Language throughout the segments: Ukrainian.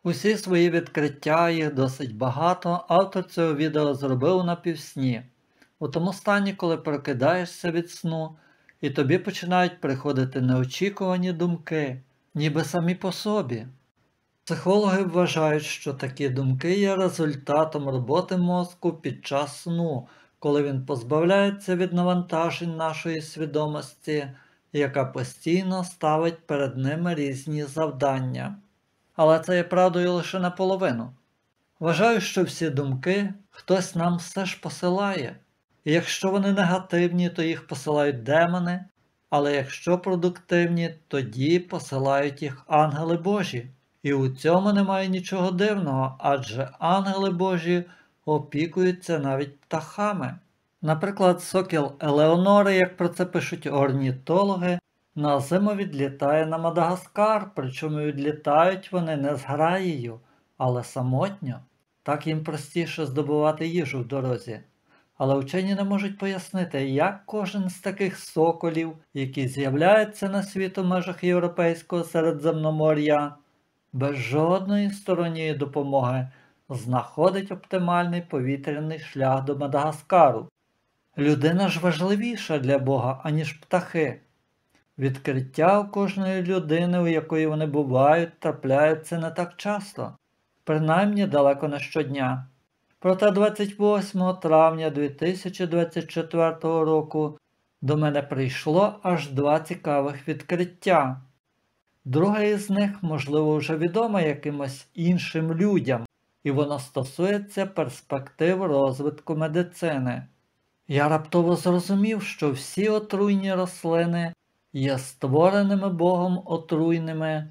Усі свої відкриття, їх досить багато, автор цього відео зробив у напівсні. У тому стані, коли прокидаєшся від сну, і тобі починають приходити неочікувані думки, ніби самі по собі. Психологи вважають, що такі думки є результатом роботи мозку під час сну, коли він позбавляється від навантажень нашої свідомості, яка постійно ставить перед ними різні завдання. Але це є правдою лише наполовину. Вважаю, що всі думки хтось нам все ж посилає. І якщо вони негативні, то їх посилають демони, але якщо продуктивні, тоді посилають їх ангели Божі. І у цьому немає нічого дивного, адже ангели Божі опікуються навіть птахами. Наприклад, сокіл Елеонори, як про це пишуть орнітологи, на зиму відлітає на Мадагаскар, причому відлітають вони не з граєю, але самотньо. Так їм простіше здобувати їжу в дорозі. Але вчені не можуть пояснити, як кожен з таких соколів, які з'являються на світ у межах Європейського Середземномор'я, без жодної сторонньої допомоги знаходить оптимальний повітряний шлях до Мадагаскару. Людина ж важливіша для Бога, аніж птахи. Відкриття у кожної людини, у якої вони бувають, трапляються не так часто, принаймні далеко не щодня. Проте 28 травня 2024 року до мене прийшло аж 2 цікавих відкриття. Друге із них, можливо, вже відоме якимось іншим людям, і воно стосується перспектив розвитку медицини. Я раптово зрозумів, що всі отруйні рослини є створеними Богом отруйними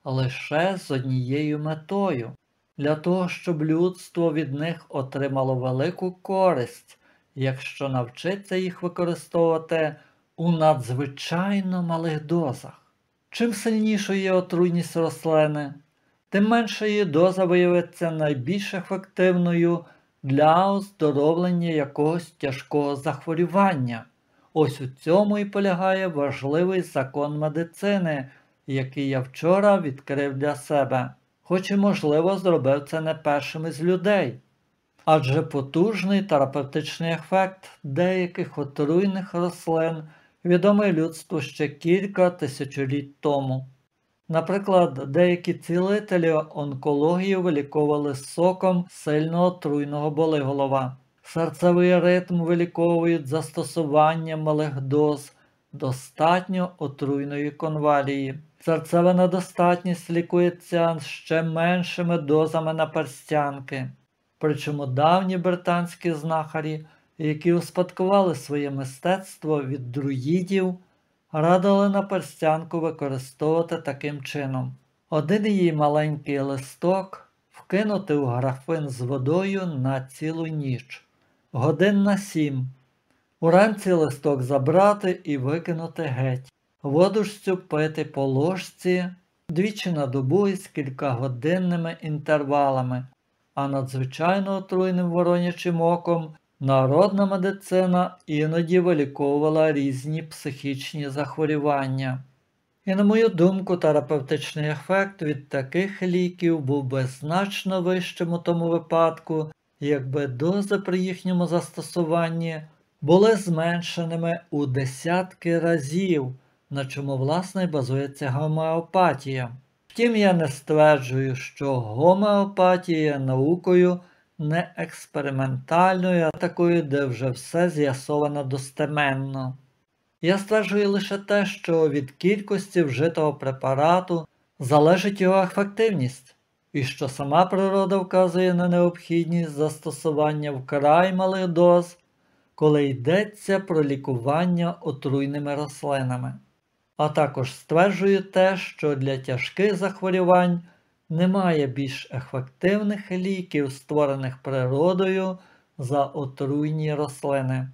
лише з однією метою – для того, щоб людство від них отримало велику користь, якщо навчиться їх використовувати у надзвичайно малих дозах. Чим сильнішою є отруйність рослини, тим менша її доза виявиться найбільш ефективною для оздоровлення якогось тяжкого захворювання. Ось у цьому і полягає важливий закон медицини, який я вчора відкрив для себе, хоч і, можливо, зробив це не першим із людей. Адже потужний терапевтичний ефект деяких отруйних рослин відомий людству ще кілька тисячоліть тому. Наприклад, деякі цілителі онкології виліковували соком сильно отруйного болиголова. Серцевий ритм виліковують застосуванням малих доз достатньо отруйної конвалії. Серцева недостатність лікується ще меншими дозами наперстянки. Причому давні британські знахарі, які успадкували своє мистецтво від друїдів, радили наперстянку використовувати таким чином. Один її маленький листок вкинути у графин з водою на цілу ніч, годин на 7. Уранці листок забрати і викинути геть. Воду ж цю пити по ложці двічі на добу із кількагодинними інтервалами, а надзвичайно отруйним воронячим оком народна медицина іноді виліковувала різні психічні захворювання. І, на мою думку, терапевтичний ефект від таких ліків був би значно вищим у тому випадку, якби дози при їхньому застосуванні були зменшеними у десятки разів, на чому, власне, базується гомеопатія. Втім, я не стверджую, що гомеопатія є наукою не експериментальною, а такою, де вже все з'ясовано достеменно. Я стверджую лише те, що від кількості вжитого препарату залежить його ефективність, і що сама природа вказує на необхідність застосування вкрай малих доз, коли йдеться про лікування отруйними рослинами. А також стверджую те, що для тяжких захворювань немає більш ефективних ліків, створених природою, за отруйні рослини.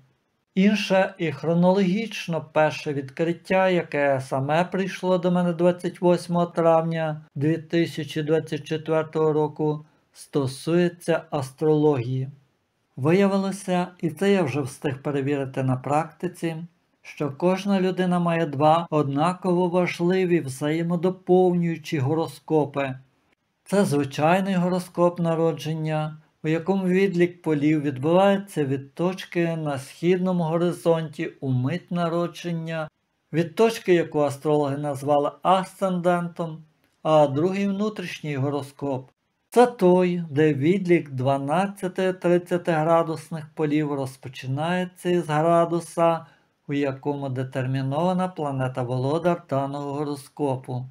Інше і хронологічно перше відкриття, яке саме прийшло до мене 28 травня 2024 року, стосується астрології. Виявилося, і це я вже встиг перевірити на практиці, що кожна людина має 2 однаково важливі взаємодоповнюючі гороскопи. Це звичайний гороскоп народження, у якому відлік полів відбувається від точки на східному горизонті у мить народження, від точки, яку астрологи назвали асцендентом, а другий внутрішній гороскоп – це той, де відлік 12-30 градусних полів розпочинається із градуса, у якому детермінована планета-володар даного гороскопу.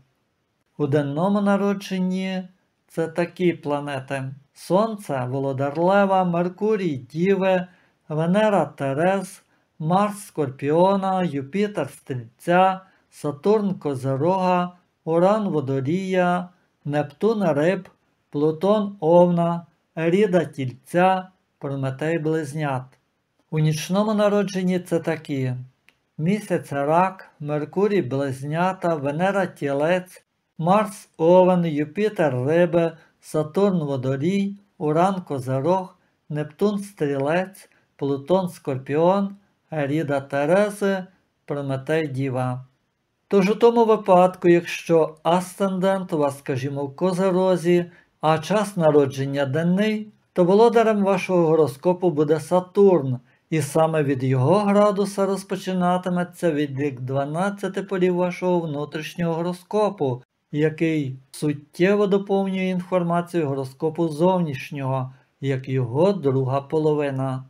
У денному народженні це такі планети: Сонце, Володар Лева, Меркурій, Діви, Венера, Терез, Марс, Скорпіона, Юпітер, Стрільця, Сатурн, Козирога, Уран, Водолія, Нептун, Риб, Плутон, Овна, Еріда, Тільця, Прометей, Близнят. У нічному народженні це такі: Місяць, Рак, Меркурій, Близнята, Венера, Тілець, Марс, Овен, Юпітер, Риби, Сатурн, Водолій, Уран, Козирог, Нептун, Стрілець, Плутон, Скорпіон, Еріда, Терези, Прометей, Діва. Тож у тому випадку, якщо асцендент у вас, скажімо, в Козирозі, а час народження денний, то володарем вашого гороскопу буде Сатурн, і саме від його градуса розпочинатиметься відлік 12 полів вашого внутрішнього гороскопу, який суттєво доповнює інформацію гороскопу зовнішнього, як його друга половина.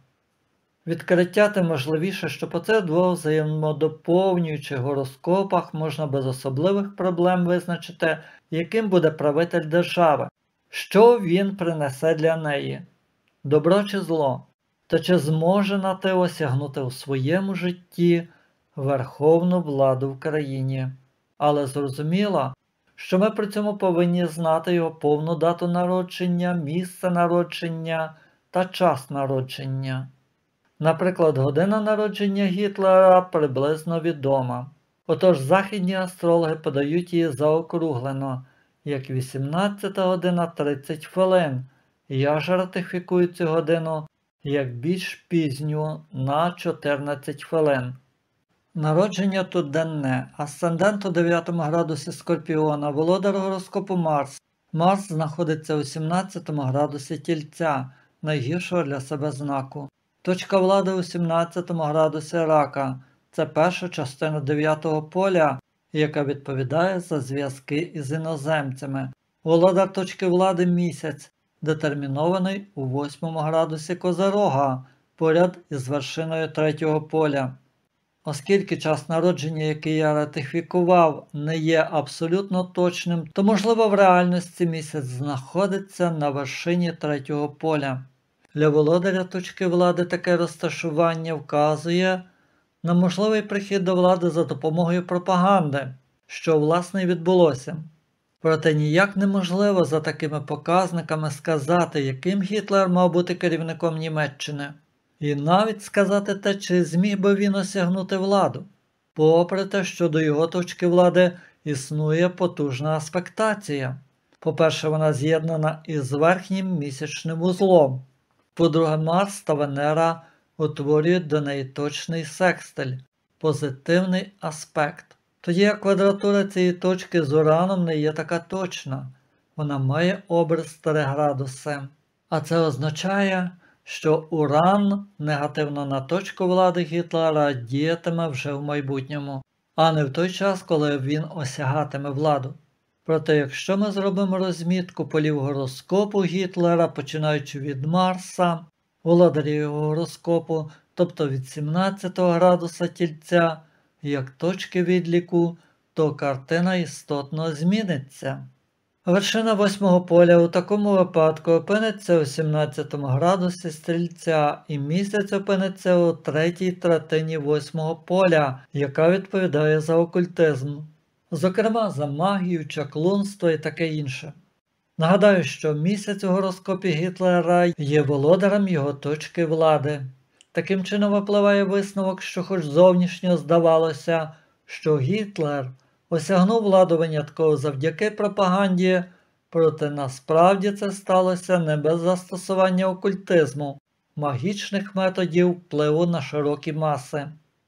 Відкриття тим важливіше, що по цих двох взаємодоповнюючих гороскопах можна без особливих проблем визначити, яким буде правитель держави, що він принесе для неї – добро чи зло, та чи зможе нате осягнути у своєму житті верховну владу в країні. Але зрозуміло, що ми при цьому повинні знати його повну дату народження, місце народження та час народження. Наприклад, година народження Гітлера приблизно відома. Отож, західні астрологи подають її заокруглено, як 18 година 30 хвилин. Я ж ратифікую цю годину як більш пізню на 14 хвилин. Народження тут денне. Асцендент у 9 градусі Скорпіона, володар гороскопу Марс. Марс знаходиться у 17 градусі Тільця, найгіршого для себе знаку. Точка влади у 17 градусі Рака. Це перша частина 9-го поля, яка відповідає за зв'язки із іноземцями. Володар точки влади Місяць, детермінований у 8 градусі Козирога, поряд із вершиною 3-го поля. Оскільки час народження, який я ратифікував, не є абсолютно точним, то, можливо, в реальності місяць знаходиться на вершині 3-го поля. Для володаря точки влади таке розташування вказує на можливий прихід до влади за допомогою пропаганди, що, власне, і відбулося. Проте ніяк неможливо за такими показниками сказати, яким Гітлер мав бути керівником Німеччини. І навіть сказати те, чи зміг би він осягнути владу, попри те, що до його точки влади існує потужна аспектація. По-перше, вона з'єднана із верхнім місячним узлом. По-друге, Марс та Венера утворюють до неї точний секстиль, позитивний аспект. Тоді як квадратура цієї точки з Ураном не є така точна, вона має образ 3 градуси. А це означає, що Уран негативно на точку влади Гітлера діятиме вже в майбутньому, а не в той час, коли він осягатиме владу. Проте, якщо ми зробимо розмітку полів гороскопу Гітлера, починаючи від Марса, володаря його гороскопу, тобто від 17 градуса Тільця, як точки відліку, то картина істотно зміниться. Вершина 8-го поля у такому випадку опиниться у 17 градусі Стрільця, і місяць опиниться у 3-й третині 8-го поля, яка відповідає за окультизм. Зокрема, за магію, чаклунство і таке інше. Нагадаю, що місяць у гороскопі Гітлера є володарем його точки влади. Таким чином випливає висновок, що хоч зовнішньо здавалося, що Гітлер осягнув владу винятково завдяки пропаганді, проте насправді це сталося не без застосування окультизму, магічних методів впливу на широкі маси.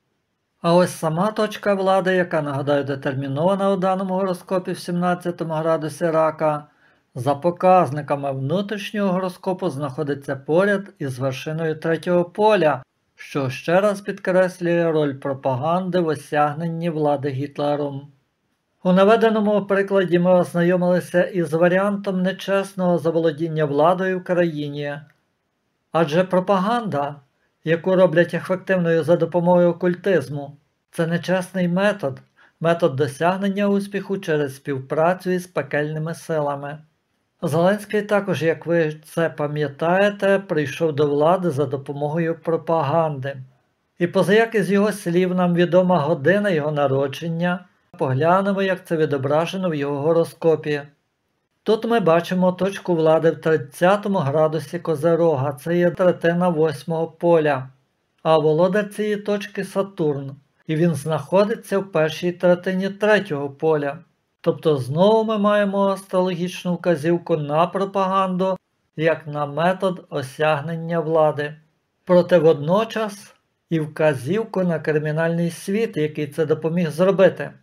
А ось сама точка влади, яка, нагадаю, детермінована у даному гороскопі в 17 градусі Рака, За показниками внутрішнього гороскопу знаходиться поряд із вершиною третього поля, що ще раз підкреслює роль пропаганди в осягненні влади Гітлером. У наведеному прикладі ми ознайомилися із варіантом нечесного заволодіння владою в країні. Адже пропаганда, яку роблять ефективною за допомогою окультизму, це нечесний метод досягнення успіху через співпрацю із пекельними силами. Зеленський також, як ви це пам'ятаєте, прийшов до влади за допомогою пропаганди. І позаяк із його слів нам відома година його народження, поглянемо, як це відображено в його гороскопі. Тут ми бачимо точку влади в 30 градусі Козирога, це є третина 8-го поля, а володар цієї точки Сатурн, і він знаходиться в першій третині 3-го поля. Тобто знову ми маємо астрологічну вказівку на пропаганду, як на метод осягнення влади. Проте водночас і вказівку на кримінальний світ, який це допоміг зробити.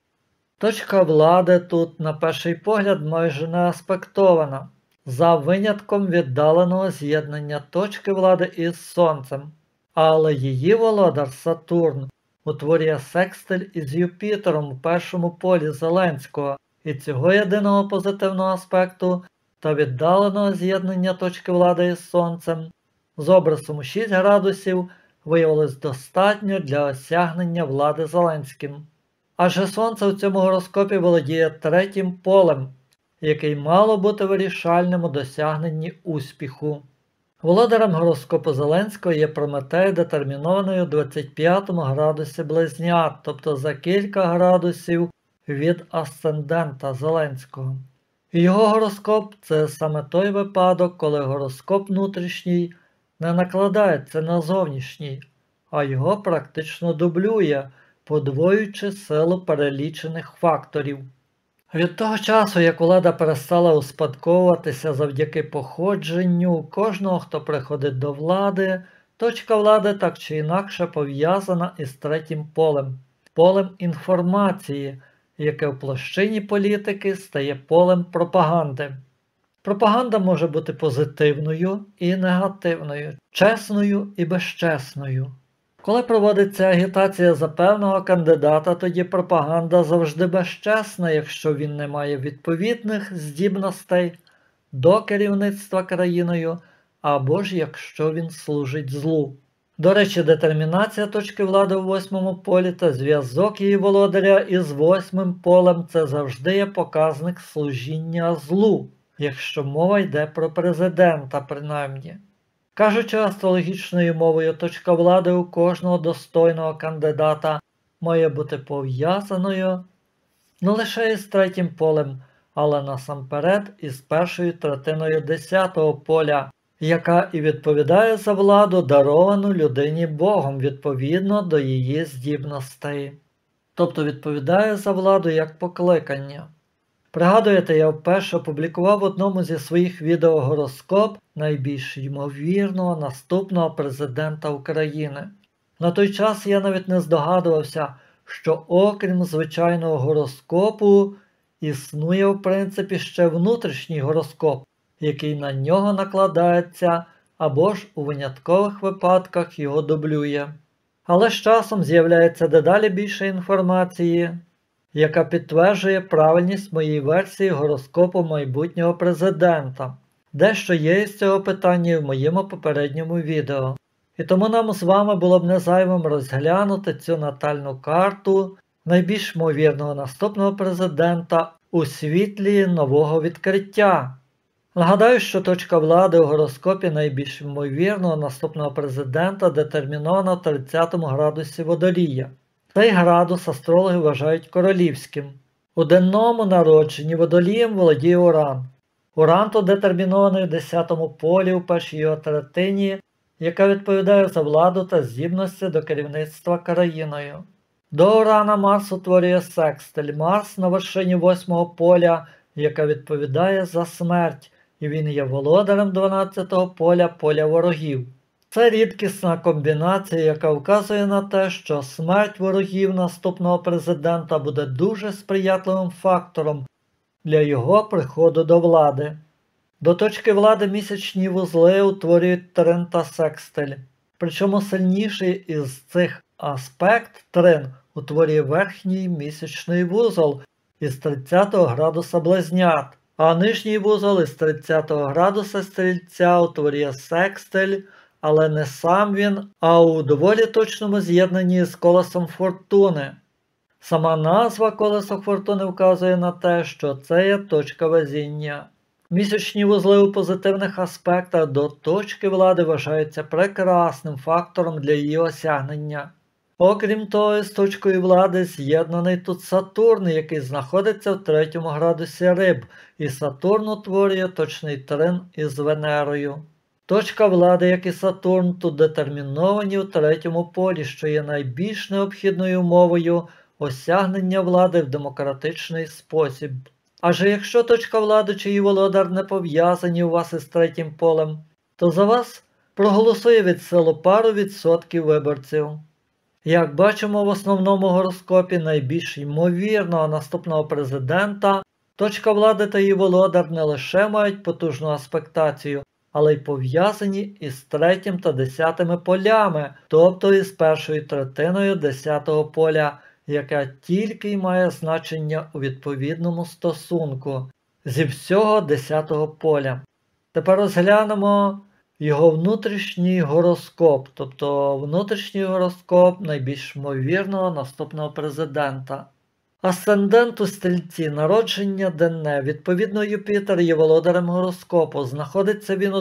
Точка влади тут, на перший погляд, майже не аспектована, за винятком віддаленого з'єднання точки влади із Сонцем. Але її володар Сатурн утворює секстиль із Юпітером у першому полі Зеленського, і цього єдиного позитивного аспекту та віддаленого з'єднання точки влади із Сонцем з образом у 6 градусів виявилось достатньо для осягнення влади Зеленським. Адже Сонце у цьому гороскопі володіє 3-м полем, який мало бути вирішальним у досягненні успіху. Володарем гороскопу Зеленського є Прометей, детермінований у 25 градусі Близнят, тобто за кілька градусів від асцендента Зеленського. І його гороскоп – це саме той випадок, коли гороскоп внутрішній не накладається на зовнішній, а його практично дублює, подвоюючи силу перелічених факторів. Від того часу, як влада перестала успадковуватися завдяки походженню кожного, хто приходить до влади, точка влади так чи інакше пов'язана із 3-м полем – полем інформації, яке в площині політики стає полем пропаганди. Пропаганда може бути позитивною і негативною, чесною і безчесною. Коли проводиться агітація за певного кандидата, тоді пропаганда завжди безчесна, якщо він не має відповідних здібностей до керівництва країною, або ж якщо він служить злу. До речі, детермінація точки влади у 8-му полі та зв'язок її володаря із 8-м полем – це завжди є показник служіння злу, якщо мова йде про президента принаймні. Кажучи астрологічною мовою, точка влади у кожного достойного кандидата має бути пов'язаною не лише із 3-м полем, але насамперед із першою третиною 10-го поля, яка і відповідає за владу, даровану людині Богом відповідно до її здібностей. Тобто відповідає за владу як покликання. Пригадуєте, я вперше опублікував в одному зі своїх відео гороскоп найбільш ймовірного наступного президента України. На той час я навіть не здогадувався, що окрім звичайного гороскопу, існує в принципі ще внутрішній гороскоп, який на нього накладається або ж у виняткових випадках його дублює. Але з часом з'являється дедалі більше інформації, яка підтверджує правильність моєї версії гороскопу майбутнього президента. Дещо є із цього питання в моєму попередньому відео. І тому нам з вами було б не зайвим розглянути цю натальну карту найбільш ймовірного наступного президента у світлі нового відкриття. Нагадаю, що точка влади у гороскопі найбільш ймовірного наступного президента детермінована в 30 градусі Водолія. Цей градус астрологи вважають королівським. У денному народженні Водолієм володіє Уран. Уран тут детермінований в 10-му полі у першій його третині, яка відповідає за владу та здібності до керівництва країною. До Урана Марс утворює секстиль. Марс на вершині 8-го поля, яка відповідає за смерть, і він є володарем 12-го поля, поля ворогів. Це рідкісна комбінація, яка вказує на те, що смерть ворогів наступного президента буде дуже сприятливим фактором для його приходу до влади. До точки влади місячні вузли утворюють трин та секстиль. Причому сильніший із цих аспект трин утворює верхній місячний вузол із 30 градуса близнят, а нижній вузол із 30 градуса стрільця утворює секстиль, але не сам він, а у доволі точному з'єднанні з колесом фортуни. Сама назва колесо фортуни вказує на те, що це є точка везіння. Місячні вузли у позитивних аспектах до точки влади вважаються прекрасним фактором для її осягнення. Окрім того, з точкою влади з'єднаний тут Сатурн, який знаходиться в 3 градусі Риб, і Сатурн утворює точний трин із Венерою. Точка влади, як і Сатурн, тут детерміновані у 3 полі, що є найбільш необхідною умовою осягнення влади в демократичний спосіб. Адже якщо точка влади чи її володар не пов'язані у вас із 3 полем, то за вас проголосує від силу пару відсотків виборців. Як бачимо в основному гороскопі найбільш ймовірного наступного президента, точка влади та її володар не лише мають потужну аспектацію, але й пов'язані із 3 та 10 полями, тобто із першою третиною 10 поля, яка тільки й має значення у відповідному стосунку зі всього 10 поля. Тепер розглянемо його внутрішній гороскоп, тобто внутрішній гороскоп найбільш ймовірного наступного президента. Асцендент у Стрільці, народження денне, відповідно Юпітер є володарем гороскопу, знаходиться він у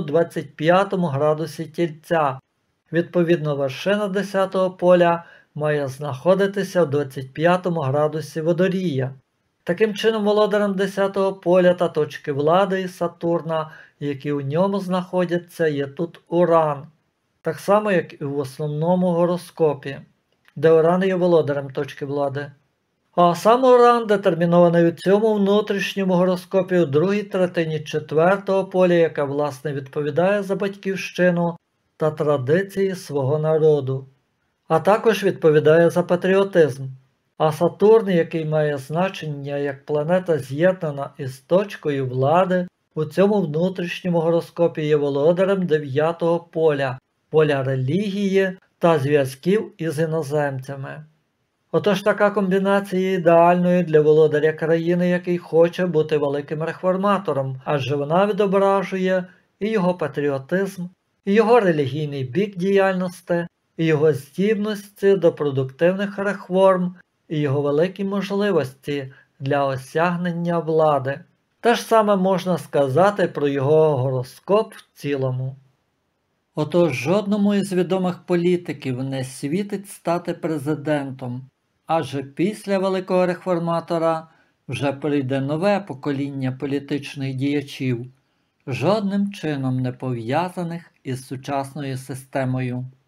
25 градусі Тільця, відповідно вершина 10 поля має знаходитися у 25 градусі Водолія. Таким чином, володарем 10 поля та точки влади і Сатурна, які у ньому знаходяться, є тут Уран, так само, як і в основному гороскопі, де Уран є володарем точки влади. А сам Уран детермінований у цьому внутрішньому гороскопі у другій третині 4 поля, яка, власне, відповідає за батьківщину та традиції свого народу, а також відповідає за патріотизм. А Сатурн, який має значення як планета з'єднана із точкою влади, у цьому внутрішньому гороскопі є володарем 9 поля, поля релігії та зв'язків із іноземцями. Отож така комбінація є ідеальною для володаря країни, який хоче бути великим реформатором, адже вона відображує і його патріотизм, і його релігійний бік діяльності, і його здібності до продуктивних реформ, і його великі можливості для осягнення влади. Те ж саме можна сказати про його гороскоп в цілому. Отож жодному із відомих політиків не світить стати президентом, адже після великого реформатора вже прийде нове покоління політичних діячів, жодним чином не пов'язаних із сучасною системою.